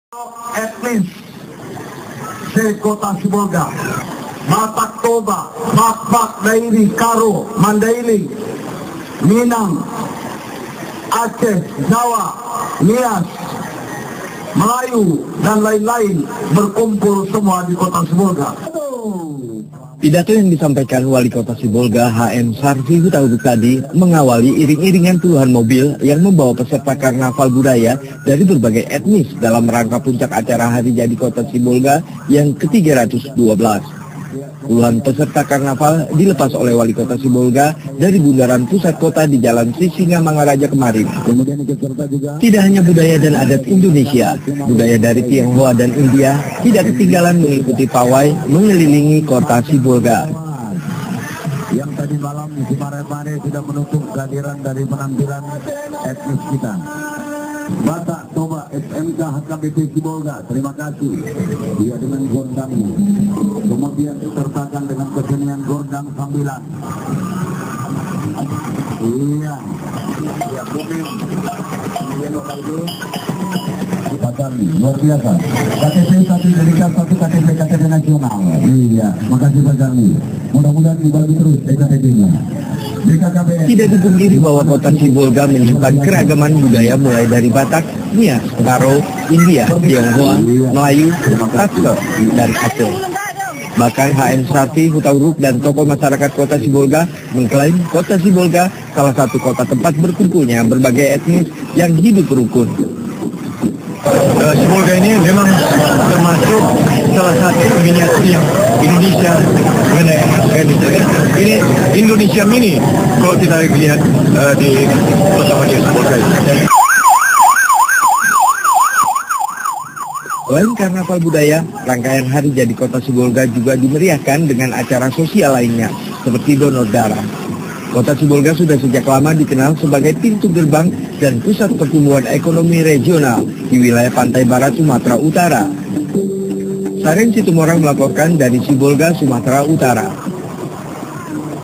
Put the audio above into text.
Etnis di Kota Sibolga, Batak Toba, Bak Dairi, Karo, Mandailing, Minang, Aceh, Jawa, Nias, Melayu, dan lain-lain berkumpul semua di Kota Sibolga. Pidato yang disampaikan Wali Kota Sibolga HM Sarfi Hutauruk tadi mengawali iring-iringan puluhan mobil yang membawa peserta karnaval budaya dari berbagai etnis dalam rangka puncak acara Hari Jadi Kota Sibolga yang ke-312. Puluhan peserta karnaval dilepas oleh Wali Kota Sibolga dari bundaran pusat kota di Jalan Sisingamangaraja kemarin. Tidak hanya budaya dan adat Indonesia, budaya dari Tionghoa dan India tidak ketinggalan mengikuti pawai mengelilingi Kota Sibolga. Yang tadi malam si Mare-Mare sudah menutup kehadiran dari penampilan etnis kita. Batak Toba SMK HKBP Sibolga, terima kasih. Dia dengan gondangnya. Kemudian disertakan dengan kesenian gondang sambilan. Iya, ya bumi. Kemudian lokal itu luar biasa. KTP satu dedikat satu KTP nasional. Iya, makasih Pak Jarni. Mudah-mudahan dibagi terus KTP-nya. Tidak dipungkiri bahwa Kota Sibolga menyimpan keragaman budaya mulai dari Batak, Nias, Karo, India, Tionghoa, Melayu, Tasker, dan Aceh. Bahkan HM Sarfi Hutauruk dan tokoh masyarakat Kota Sibolga mengklaim Kota Sibolga salah satu kota tempat berkumpulnya berbagai etnis yang hidup rukun. Sibolga ini memang termasuk salah satu miniatur Indonesia mengenai etnis. Ini Indonesia mini kalau kita lihat di Kota Madia Sibolga. Selain karnaval budaya, rangkaian Hari Jadi Kota Sibolga juga dimeriahkan dengan acara sosial lainnya, seperti donor darah. Kota Sibolga sudah sejak lama dikenal sebagai pintu gerbang dan pusat pertumbuhan ekonomi regional di wilayah pantai barat Sumatera Utara. Saren Situmorang melaporkan dari Sibolga, Sumatera Utara.